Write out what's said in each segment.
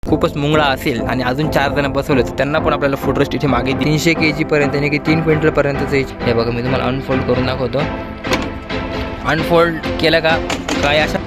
खूपच मुंगळा असेल आणि अजून 4 जण बसवले तर त्यांना पण आपल्याला फुटरेस्ट इथे मागे 300 kg पर्यंत यानी की 3 क्विंटल पर्यंतचे हे बघा मी तुम्हाला अनफोल्ड करून दाखवतो. अनफोल्ड केलं का काय अशा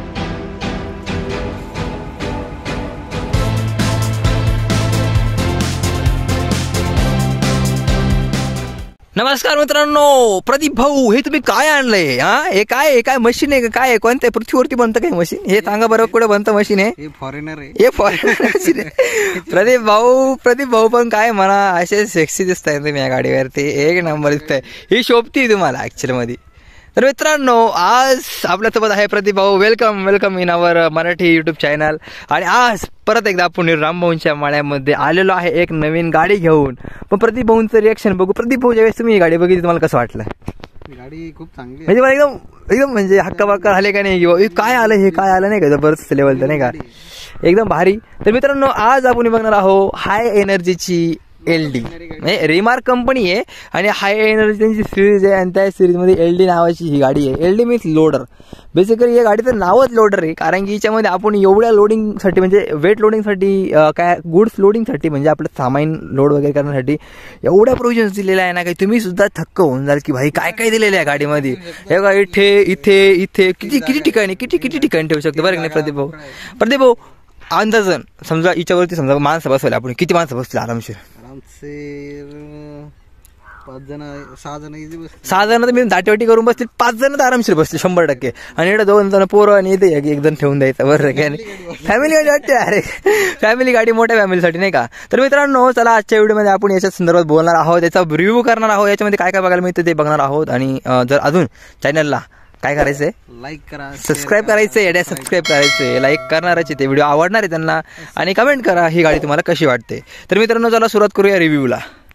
नमस्कार मित्रांनो, प्रदीप भाऊ हे तुम्ही काय आणलंय? हे काय मशीन आहे? काय कोणत्या पृथ्वीवरती बनतं काय मशीन? हे सांगा बरं, कुठे बनतं मशीन? हे फॉरेनर आहे. हे फॉरेनर मशीन आहे. प्रदीप भाऊ पण काय म्हणा, असे सेक्सी दिसताय तुम्ही या गाडीवरती, एक नंबर दिसताय. ही शोभती तुम्हाला ऍक्च्युअली मध्ये. तर मित्रांनो, आज आपल्यासोबत आहे प्रदीप भाऊ. Welcome in our Marathi YouTube channel. आणि आज परत एकदा आपण रामभाऊंच्या माळ्यामध्ये आलेलो आहे एक नवीन गाडी घेऊन. पण प्रदीप भाऊंचं रिएक्शन बघू. प्रदीप भाऊ, ज्यावेळेस तुम्ही ही गाडी बघितली तुम्हाला कसं वाटलं? गाडी खूप चांगली म्हणजे मला एकदम म्हणजे हक्का झाले का नाही, काय आलं हे काय आलं नाही का, जबरदस्त लेवलचं नाही का, एकदम भारी. तर मित्रांनो, आज आपण बघणार आहोत हाय एनर्जीची LD. म्हणजे रिमार्क कंपनी आहे आणि हाय एनर्जी त्यांची सिरीज आहे आणि त्या सिरीजमध्ये LD नावाची ही गाडी आहे. LD means loader. बेसिकली या गाडीचं नावच लोडर आहे, कारण की याच्यामध्ये आपण एवढ्या लोडिंगसाठी म्हणजे वेट लोडिंगसाठी काय गुड्स लोडिंगसाठी म्हणजे आपलं सामान लोड वगैरे करण्यासाठी एवढ्या प्रोव्हिजन्स दिलेल्या आहे ना, काही तुम्ही सुद्धा थक्क होऊन जाल की भाई काय काय दिलेलं आहे गाडीमध्ये. हे बघा, इथे किती ठिकाणी ठेवू शकतो बरं की नाही प्रदीप भाऊ? अंदाजन समजा हिच्यावरती समजा माणसं बसवले आपण, किती माणसं बसले आरामशीर? 6 जण तर मी दाटीवाटी करून बसले, 5 जण तर आरामशीर बसले 100%. आणि इकडे 2 जण पोरं आणि इथे एक जण ठेवून द्यायचं बरं काय. फॅमिली गाडी वाटते अरे, फॅमिली गाडी मोठ्या फॅमिलीसाठी नाही का. तर मित्रांनो, चला आजच्या व्हिडिओमध्ये आपण याच्या संदर्भात बोलणार आहोत, याचा रिव्ह्यू करणार आहोत, याच्यामध्ये काय काय बघायला मिळतं ते बघणार आहोत. आणि जर अजून चॅनलला काय करायचंय, लाईक करा, सबस्क्राईब करायचंय, सबस्क्राईब करायचंय, लाईक करणारच ते व्हिडिओ आवडणार आहे त्यांना. आणि कमेंट करा ही गाडी तुम्हाला कशी वाटते. तर मित्रांनो, चला सुरुवात करूया रिव्ह्यूला.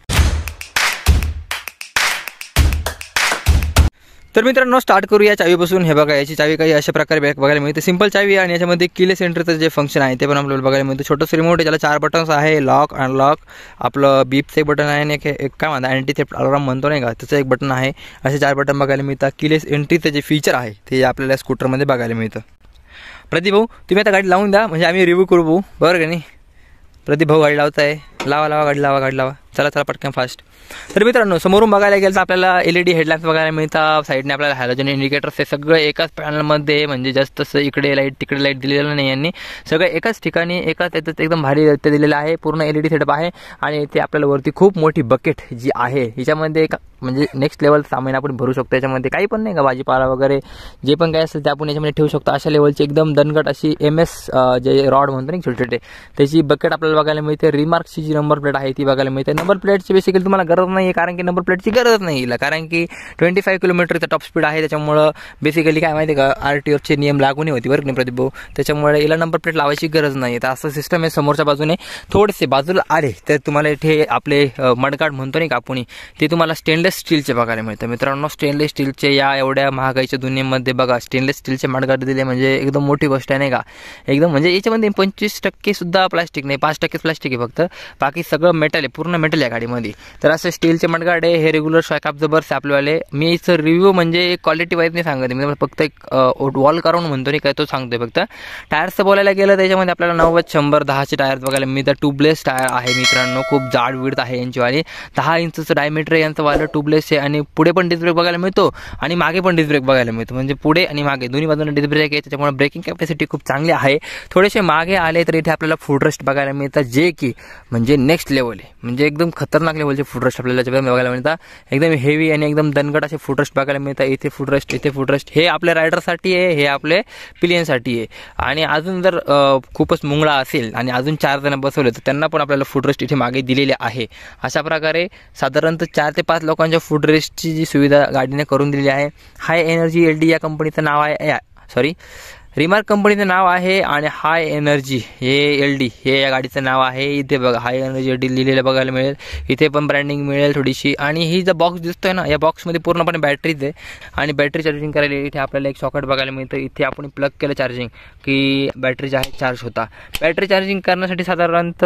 तर मित्रांनो, स्टार्ट करूया चावीपासून. हे बघा, याची चावी काही अशा प्रकारे बघायला मिळते. सिंपल चावी आहे आणि याच्यामध्ये कीलेस एंट्रीचं जे फंक्शन आहे ते पण आपल्याला बघायला मिळतं. छोटंसं रिमोट आहे, ज्याला 4 बटन्स आहे. लॉक, अनलॉक, आपलं बीपचं एक बटन आहे आणि एक काय म्हणतात अँटी थेफ्ट अलार्म म्हणतो नाही का, त्याचं एक बटन आहे. असे 4 बटन बघायला मिळतात. कीलेस एंट्रीचं जे फीचर आहे ते आपल्याला स्कूटरमध्ये बघायला मिळतं. प्रदीप भाऊ, तुम्ही आता गाडी लावून द्या, म्हणजे आम्ही रिव्ह्यू करू बरं का नाही. प्रदीप भाऊ गाडी लावताय, लावा गाडी लावा. चला पटकन फास्ट. तर मित्रांनो, समोरून बघायला गेलं तर आपल्याला LED हेडलॅम्प्स बघायला मिळतात. साईडने आपल्याला हॅलोजन इंडिकेटर्स हे सगळं एकाच पॅनलमध्ये, म्हणजे जास्त इकडे लाईट तिकडे लाईट दिलेलं नाही यांनी, सगळं एकाच ठिकाणी एकाच याच्यात एकदम भारी ते दिलेलं आहे. पूर्ण LED सेटअप आहे. आणि इथे आपल्याला वरती खूप मोठी बकेट जी आहे, हिच्यामध्ये म्हणजे नेक्स्ट लेवल सामान आपण भरू शकतो. याच्यामध्ये काही पण नाही का, भाजीपाला वगैरे जे पण काय असेल ते आपण याच्यामध्ये ठेवू शकतो. अशा लेवलची एकदम दणकट अशी MS जे रॉड म्हणतो ना छोटे त्याची बकेट आपल्याला बघायला मिळते. रिमार्कची जी नंबर प्लेट आहे ती बघायला मिळते. नंबर प्लेटची बेसिकली तुम्हाला गरज नाही आहे, कारण की नंबर प्लेटची गरज नाही, कारण की 25 किलोमीटरचा टॉप स्पीड आहे. त्याच्यामुळं बेसिकली काय माहिती आहे का, RTOचे नियम लागू नाही होती बरं की नाही प्रदीप भाऊ. त्याच्यामुळे याला नंबर प्लेट लावायची गरज नाही. तर असं सिस्टम आहे. समोरच्या बाजूने थोडेसे बाजूला आले तर तुम्हाला इथे आपले मडगार्ड म्हणतो नाही का आपण, ते तुम्हाला स्टेनलेस स्टीलचे बघायला मिळतं. मित्रांनो, स्टेनलेस स्टीलचे या एवढ्या महागाईच्या दुनियेमध्ये बघा स्टेनलेस स्टीलचे मडगार्ड दिले म्हणजे एकदम मोठी गोष्ट आहे नाही का. एकदम म्हणजे याच्यामध्ये 25% सुद्धा प्लास्टिक नाही, 5% प्लास्टिक आहे फक्त, बाकी सगळं मेटल आहे, पूर्ण मेटल आहे गाडीमध्ये. तर असे स्टीलचे मडगार्ड आहे. हे रेग्युलर शॉक अब्झॉर्बर्स आपल्यावाले. मी याचं रिव्ह्यू म्हणजे क्वालिटी वाईज नाही सांगते मी, फक्त एक वॉल करून म्हणतो नाही काय तो सांगतोय फक्त. टायर्सचं बोलायला गेलं त्याच्यामध्ये आपल्याला 90, 100, 10चे टायर बघायला मिळतात. ट्यूबलेस टायर आहे मित्रांनो, खूप जाड विड्थ आहे यांचीवाली. 10 इंचचं डायमीटर आहे यांचं वालं, ट्यूबलेस आहे. आणि पुढे पण डिस्क ब्रेक बघायला मिळतो आणि मागे पण डिस्क ब्रेक बघायला मिळतो, म्हणजे पुढे आणि मागे दोन्ही बाजूने डिस्क ब्रेक आहे. त्याच्यामुळे ब्रेकिंग कॅपॅसिटी खूप चांगली आहे. थोडेसे मागे आले तर इथे आपल्याला फुटरेस्ट बघायला मिळतात, जे की म्हणजे नेक्स्ट लेवल आहे, म्हणजे एकदम खतरनाक लेवलचे फुटरेस्ट आपल्याला बघायला मिळतात. एकदम हेवी आणि एकदम दणकट असे फुटरेस्ट बघायला मिळतात. इथे फुटरेस्ट हे आपल्या रायडरसाठी आहे, हे आपले पिलियनसाठी आहे. आणि अजून जर खूपच मुंगळा असेल आणि अजून 4 जण बसवले तर त्यांना पण आपल्याला फुटरेस्ट इथे मागे दिलेले आहे. अशा प्रकारे साधारणतः 4 ते 5 लोकांच्या फुटरेस्टची जी सुविधा गाडीने करून दिलेली आहे. हाय एनर्जी LD या कंपनीचं नाव आहे, रिमार्क कंपनीचं नाव आहे. आणि हाय एनर्जी हे LD हे या गाडीचं नाव आहे. इथे बघा हाय एनर्जी LD लिहिलेलं बघायला मिळेल. इथे पण ब्रँडिंग मिळेल थोडीशी. आणि ही जो बॉक्स दिसतोय ना, या बॉक्समध्ये पूर्णपणे बॅटरीज आहे. आणि बॅटरी चार्जिंग करायला इथे आपल्याला एक सॉकेट बघायला मिळतं. इथे आपण प्लग केलं चार्जिंग की बॅटरी जी आहे चार्ज होता. बॅटरी चार्जिंग करण्यासाठी साधारणतः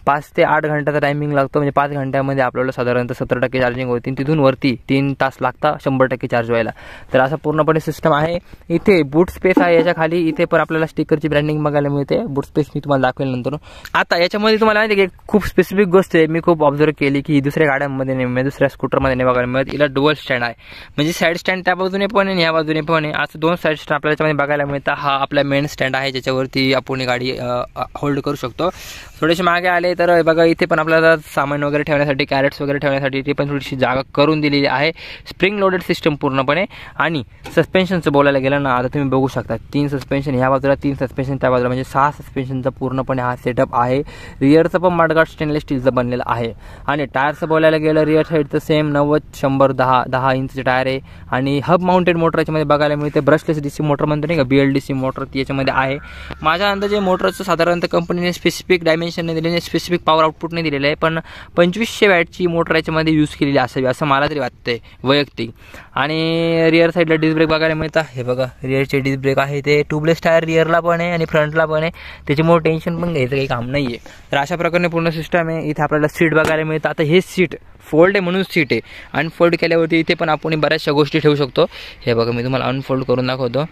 5 ते 8 घंट्याचा टायमिंग लागतो. म्हणजे 5 घंट्यामध्ये आपल्याला साधारणतः 70% चार्जिंग होती. तिथून वरती 3 तास लागता 100% चार्ज व्हायला. तर असं पूर्णपणे सिस्टम आहे. इथे बूट स्पेस आहे याच्या खाली. इथे पण आपल्याला स्टिकरची ब्रँडिंग बघायला मिळते. बूट स्पेस मी तुम्हाला दाखवेल नंतर. आता याच्यामध्ये तुम्हाला माहिती आहे की खूप स्पेसिफिक गोष्ट आहे, मी खूप ऑब्झर्व केली की दुसऱ्या गाड्यांमध्ये नाही, दुसऱ्या स्कूटरमध्ये नाही बघायला मिळत. हिला डुअल स्टँड आहे. म्हणजे साईड स्टँड त्या बाजूने पण आहे आणि या बाजूने पण आहे. असं 2 साईड स्टँड आपल्याला याच्यामध्ये बघायला मिळतात. हा आपला मेन स्टँड आहे ज्याच्यावरती आपण गाडी होल्ड करू शकतो. थोडेसे मागे आले तर बघा इथे पण आपल्याला सामान वगैरे ठेवण्यासाठी, कॅरेट्स वगैरे ठेवण्यासाठी इथे पण थोडीशी जागा करून दिलेली आहे. स्प्रिंग लोडेड सिस्टम पूर्णपणे. आणि सस्पेन्शनचं बोलायला गेलं ना, आता तुम्ही बघू शकता 3 सस्पेन्शन ह्या बाजूला, 3 सस्पेन्शन त्या बाजूला, म्हणजे 6 सस्पेन्शनचा पूर्णपणे हा सेटअप आहे. रिअरचं पण मडगार्ड स्टेनलेस स्टीलचं बनलेलं आहे. आणि टायरचं बोलायला गेलं रिअर साईडचं सेम 90, 100, 10 इंचचे टायर आहे. आणि हब माउंटेड मोटर याच्यामध्ये बघायला मिळते. ब्रशलेस DC मोटर म्हणतो नाही का, BLDC मोटर ती याच्यामध्ये आहे. माझ्या अंदाजे मोटरचं साधारणतः कंपनीने स्पेसिफिक डायमेन्शनने दिलेले, स्पेसिफिक पॉवर आउटपुटने दिलेलं आहे, पण 2500 वॅटची मोटर याच्यामध्ये यूज केलेली असावी असं मला तरी वाटतंय वैयक्तिक. आणि रिअर साईडला डिस्क ब्रेक बघायला मिळतात. हे बघा रिअरचे डिस्क ब्रेक आहे ते ट्यूबलेस टायर रिअरला पण आहे आणि फ्रंटला पण आहे. त्याच्यामुळे टेन्शन पण घ्यायचं काही काम नाही आहे. तर अशा प्रकारे पूर्ण सिस्टम आहे. इथे आपल्याला सीट बघायला मिळतं. आता हे सीट फोल्ड आहे म्हणून सीट आहे. अनफोल्ड केल्यावरती इथे पण आपण बऱ्याचशा गोष्टी ठेवू शकतो. हे बघा मी तुम्हाला अनफोल्ड करून दाखवतो.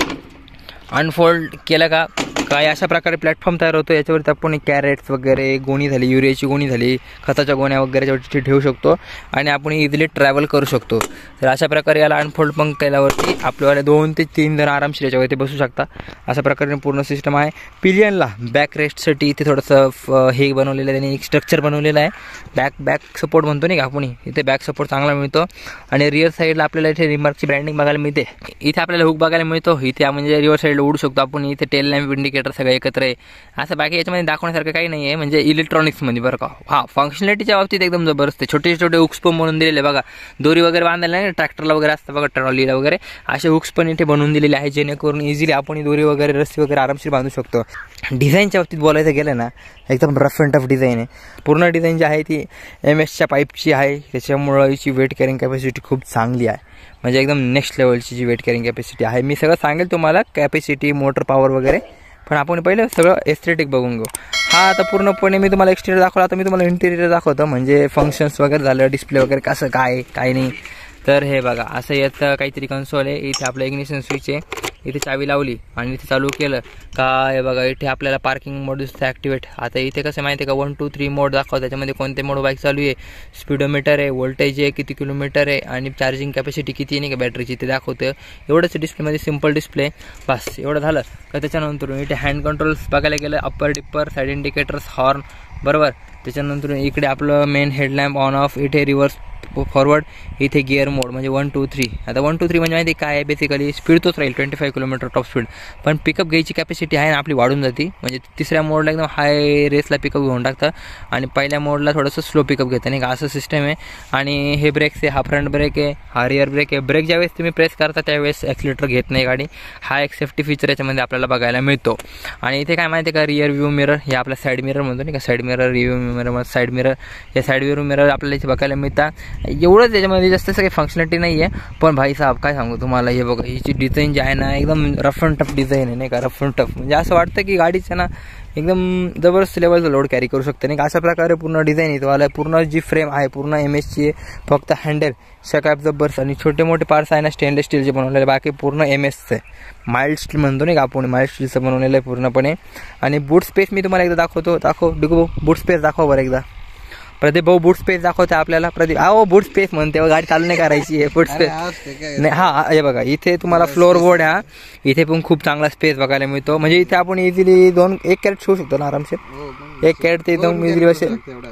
अनफोल्ड केलं का काय अशा प्रकारे प्लॅटफॉर्म तयार होतो. याच्यावरती आपण कॅरेट्स वगैरे, गोणी झाली, युरियाची गोणी झाली, खताच्या गोण्या वगैरे याच्यावरती ठेवू शकतो आणि आपण इझिली ट्रॅव्हल करू शकतो. तर अशा प्रकारे याला अनफोल्ड पण केल्यावरती आपल्याला 2 ते 3 जण आरामशीर याच्यावरती बसू शकता. अशा प्रकारे पूर्ण सिस्टम आहे. पिलियनला बॅक रेस्टसाठी इथे थोडंसं हे बनवलेलं आहे, त्यांनी एक स्ट्रक्चर बनवलेलं आहे. बॅक सपोर्ट म्हणतो नाही का आपण, इथे बॅक सपोर्ट चांगला मिळतो. आणि रिअर साईडला आपल्याला इथे रिमार्कची ब्रँडिंग बघायला मिळते. इथे आपल्याला हुक बघायला मिळतो. इथे म्हणजे रिअर साईडला उडू शकतो आपण. इथे टेल लॅम्प, इंडिकेटर सगळं एकत्र आहे. असं बाकी याच्यामध्ये दाखवण्यासारखं काही नाही आहे, म्हणजे इलेक्ट्रॉनिक्समध्ये बरं का. हां, फंक्शनॅलिटीच्या बाबतीत एकदम जबरदस्त आहे. छोटे छोटे हुक्स पण बनवून दिलेले बघा. दोरी वगैरे बांधायला नाही, ट्रॅक्टरला वगैरे असतं बघा, ट्रॉलीला वगैरे असे हुक्स पण इथे बनवून दिलेले आहे, जेणेकरून इझिली आपण दोरी वगैरे, रस्सी वगैरे आरामशीर बांधू शकतो. डिझाईनच्या बाबतीत बोलायचं गेलं ना, एकदम रफ अँड टफ डिझाईन आहे. पूर्ण डिझाईन जी आहे ती MS पाईपची आहे. त्याच्यामुळं हिची वेट कॅरिंग कॅपॅसिटी खूप चांगली आहे. म्हणजे एकदम नेक्स्ट लेवलची जी वेट कॅरिंग कॅपॅसिटी आहे. मी सगळं सांगेल तुम्हाला, कॅपॅसिटी, मोटर पॉवर वगैरे, पण आपण पहिलं सगळं एस्थेटिक बघून घेऊ. हा आता पूर्णपणे मी तुम्हाला एक्सटेरियर दाखवला. आता मी तुम्हाला इंटेरियर दाखवतो, म्हणजे फंक्शन्स वगैरे झालं, डिस्प्ले वगैरे कसं काय नाही. तर हे बघा असं येतं काहीतरी कन्सोल आहे. इथे आपलं इग्निशन स्विच आहे. इथे चावी लावली आणि इथे चालू केलं का हे बघा इथे आपल्याला पार्किंग मोड दिसतं ॲक्टिवेट. आता इथे कसं माहिती आहे का, 1, 2, 3 मोड दाखवतं. त्याच्यामध्ये कोणते मोड बाईक चालू आहे, स्पीडोमीटर आहे, व्होल्टेज आहे, किती किलोमीटर आहे आणि चार्जिंग कॅपॅसिटी किती आहे नाही का बॅटरीची ते दाखवतं. एवढंच डिस्प्लेमध्ये, सिम्पल डिस्प्ले, बस एवढं झालं का. त्याच्यानंतर इथे हँड कंट्रोल्स बघायला गेलं, upper dipper, side indicators, horn बरोबर. त्याच्यानंतर इकडे आपलं मेन हेडलॅम्प ऑन ऑफ, इथे रिव्हर्स फॉरवर्ड, इथे गिअर मोड म्हणजे 1, 2, 3. आता 1, 2, 3 म्हणजे माहिती काय आहे, बेसिकली स्पीड तोच राहील 25 किलोमीटर टॉप स्पीड, पण पिकअप घ्यायची कॅपॅसिटी आहे ना आपली वाढून जाते. म्हणजे तिसऱ्या मोडला एकदम हाय रेसला पिकअप घेऊन टाकतं आणि पहिल्या मोडला थोडंसं स्लो पिकअप घेतं नाही का, असं सिस्टम आहे. आणि हे ब्रेक्स आहे, हा फ्रंट ब्रेक आहे, हा रिअर ब्रेक आहे. ब्रेक ज्यावेळेस तुम्ही प्रेस करता त्यावेळेस ॲक्सिलेटर घेत नाही गाडी. हा एक सेफ्टी फीचर याच्यामध्ये आपल्याला बघायला मिळतो. आणि इथे काय माहिती आहे का, रिअर व्ह्यू मिरर, हे आपला साईड मिरर म्हणतो नाही का, side mirror, review mirror, side mirror, या साईड व्ह्यू मिरर आपल्याला इथे बघायला मिळतात. एवढंच याच्यामध्ये जास्त काही फंक्शनॅलिटी नाही आहे, पण भाई साहेब काय सांगू तुम्हाला, हे बघा हिची डिझाईन जी आहे ना एकदम रफ अँड टफ डिझाईन आहे नाही का, रफ अँड टफ. म्हणजे असं वाटतं की गाडीचं ना एकदम जबरदस्त लेवलचा लोड कॅरी करू शकते नाही का, अशा प्रकारे पूर्ण डिझाईन येतो आला. पूर्ण जी फ्रेम आहे पूर्ण MS ची आहे, फक्त हँडल शकाप जबरदस्त आणि छोटे मोठे पार्ट्स आहे ना स्टेनलेस स्टीलचे बनवलेले, बाकी पूर्ण MS आहे. माइल्ड स्टील म्हणतो नाही का आपण, माइल्ड स्टीलचं बनवलेलं आहे पूर्णपणे. आणि बूट स्पेस मी तुम्हाला एकदा दाखवतो. डिगो बूट स्पेस दाखवा बरं एकदा. प्रदीप भाऊ बूट स्पेस दाखवते आपल्याला. प्रदीप बूट स्पेस म्हणते, गाडी चालू नाही करायची आहे, बूट स्पेस नाही. हा हे बघा इथे तुम्हाला फ्लोअर बोर्ड आहे, इथे पण खूप चांगला स्पेस बघायला मिळतो. म्हणजे इथे आपण इझिली 1 कॅरेट ठेवू शकतो ना आरामशीर, 1 कॅरेट ते एकदम इझिली बसेल.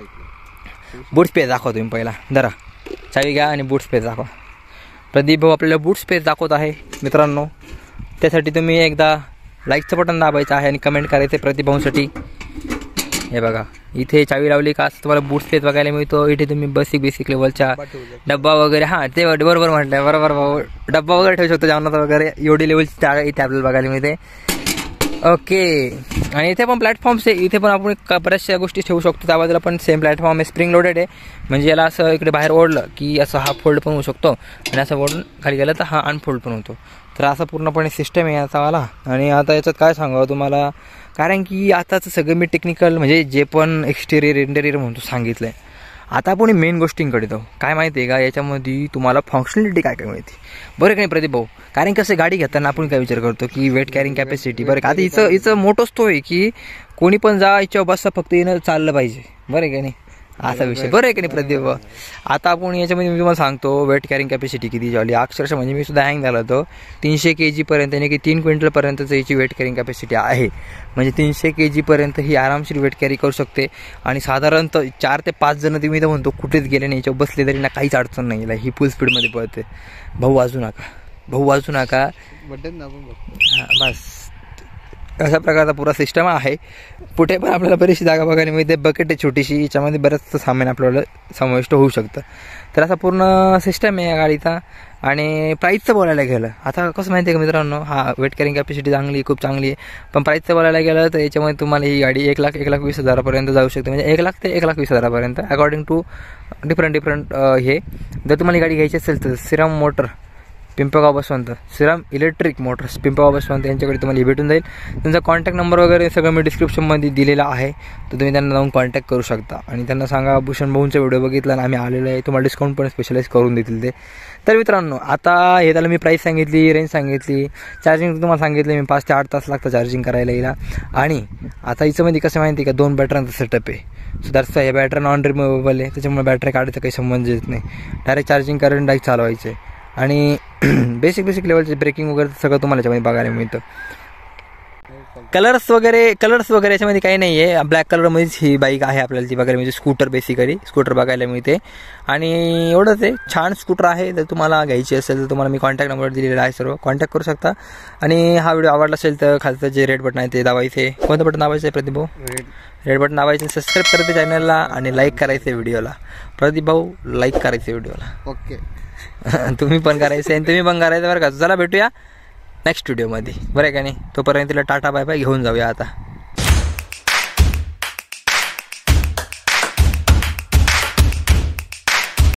बूट स्पेस दाखवा तुम्ही पहिला, जरा चावी घ्या आणि बूट स्पेस दाखवा. प्रदीप भाऊ आपल्याला बूट स्पेस दाखवत आहे मित्रांनो. त्यासाठी तुम्ही एकदा लाईकचं बटन दाबायचं आहे आणि कमेंट करायचं प्रदीप भाऊसाठी. हे बघा इथे चावी लावली का असं तुम्हाला बूट स्पेस बघायला मिळतो. इथे तुम्ही बेसिक लेवलच्या डब्बा वगैरे, हां ते बरोबर म्हटलं, बरोबर भाऊ, डब्बा वगैरे ठेवू शकतो जेवणाचा वगैरे, एवढी लेवलची जागा इथे आपल्याला बघायला मिळते. ओके. आणि इथे पण प्लॅटफॉर्म्स आहे, इथे पण आपण बऱ्याचशा गोष्टी ठेवू शकतो. त्या बाजूला पण सेम प्लॅटफॉर्म आहे, स्प्रिंग लोडेड आहे. म्हणजे याला असं इकडे बाहेर ओढलं की असं हा फोल्ड पण होऊ शकतो आणि असं ओढून खाली गेलं तर हा अनफोल्ड पण होतो. तर असा पूर्णपणे सिस्टम आहे याचावाला. आणि आता याच्यात काय सांगावं तुम्हाला, कारण की आताचं सगळं मी टेक्निकल म्हणजे जे पण एक्सटेरियर इंटेरियर म्हणतो सांगितलं आहे. आता आपण मेन गोष्टींकडे जाऊ. काय माहिती आहे का, याच्यामध्ये तुम्हाला फंक्शनॅलिटी काय काय मिळते बरं का नाही प्रदीप भाऊ. कारण कसं गाडी घेताना आपण काय विचार करतो की वेट कॅरिंग कॅपॅसिटी बरं का. आता हिचं मोठोच तो आहे की कोणी पण जा याच्यावर बसता, फक्त येणं चाललं पाहिजे बरं का नाही, असा विषय बरं आहे की नाही प्रदीप भाऊ. आता आपण याच्यामध्ये मी तुम्हाला सांगतो वेट कॅरिंग कॅपॅसिटी किती झाली अक्षरशः, म्हणजे मी सुद्धा हँग झाला होतो. 300 kg पर्यंत यानी की 3 क्विंटलपर्यंतचं याची वेट कॅरिंग कॅपॅसिटी आहे. म्हणजे 300 kg पर्यंत ही आरामशीर वेट कॅरी करू शकते. आणि साधारणतः 4 ते 5 जण तुम्ही तर म्हणतो कुठेच गेले नाही याच्यावर बसले तरी ना काहीच अडचण नाही. ही फुल स्पीडमध्ये पळते. भाऊ वाजू नका बटन दाबून बघ. हां बस अशा प्रकारचा पुरा सिस्टम आहे. कुठे पण आपल्याला बरीचशी जागा बघायला मिळते. बकेट आहे छोटीशी, याच्यामध्ये बरंचसं सामान आपल्याला समाविष्ट होऊ शकतं. तर असा पूर्ण सिस्टम आहे या गाडीचा. आणि प्राईसचं बोलायला गेलं, आता कसं माहिती आहे का मित्रांनो, हा वेट कॅरिंग कॅपॅसिटी चांगली खूप चांगली आहे. पण प्राईसचं बोलायला गेलं तर याच्यामध्ये तुम्हाला ही गाडी 1,20,000 जाऊ शकते. म्हणजे 1,00,000 ते 1,20,000 अकॉर्डिंग टू डिफरंट हे. जर तुम्हाला ही गाडी घ्यायची असेल तर Shriram motor Pimpalgaon Baswant, Shriram electric motors Pimpalgaon Baswant यांच्याकडे तुम्हाला भेटून जाईल. त्यांचा कॉन्टॅक्ट नंबर वगैरे सगळं मी डिस्क्रिप्शनमध्ये दिलेला आहे. तर तुम्ही त्यांना जाऊन कॉन्टॅक्ट करू शकता. आणि त्यांना सांगा भूषण भाऊंचा व्हिडिओ बघितला आणि आम्ही आलेलो आहे, तुम्हाला डिस्काउंट पण स्पेशलाइज करून देतील ते. तर मित्रांनो आता हे त्याला मी प्राईस सांगितली, रेंज सांगितली, चार्जिंग तुम्हाला सांगितलं मी 5 ते 8 तास लागतं चार्जिंग करायला येईल. आणि आता हिच्यामध्ये कसं माहिती आहे का, 2 बॅटऱ्यांचा सेटअप आहे. सो दॅट्स हे बॅटरी नॉन रिमुवेबल आहे, त्याच्यामुळे बॅटरी काढायचा काही संबंध येत नाही. डायरेक्ट चार्जिंग करून डायरेक्ट चालवायचं आहे. आणि बेसिक लेवलचे ब्रेकिंग वगैरे सगळं तुम्हाला याच्यामध्ये बघायला मिळतं. कलर्स वगैरे याच्यामध्ये काही नाही आहे. ब्लॅक कलरमध्येच ही बाईक आहे आपल्याला ती बघायला मिळते. स्कूटर बेसिकली स्कूटर बघायला मिळते. आणि एवढंच आहे, छान स्कूटर आहे. जर तुम्हाला घ्यायची असेल तर तुम्हाला मी कॉन्टॅक्ट नंबर दिलेला आहे, सर्व कॉन्टॅक्ट करू शकता. आणि हा व्हिडिओ आवडला असेल तर खालचं जे रेड बटन आहे ते दाबायचे. कोणतं बटन दाबायचं आहे प्रदीप भाऊ? Red button दाबायचं. सबस्क्राईब करायचं चॅनलला आणि लाईक करायचं व्हिडिओला. प्रदीप भाऊ लाईक करायचं व्हिडिओला. ओके तुम्ही पण करायचं आणि तुम्ही पण करायचं बरं का. चला भेटूया नेक्स्ट व्हिडिओमध्ये बरं आहे का नाही. तोपर्यंत तिला टाटा बाय बाय घेऊन जाऊया आता.